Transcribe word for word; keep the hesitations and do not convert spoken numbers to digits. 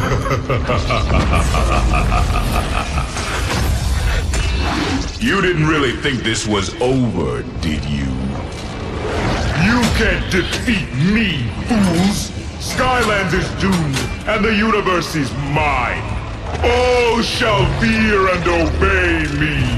You didn't really think this was over, did you? You can't defeat me, fools! Skylands is doomed, and the universe is mine! All shall fear and obey me!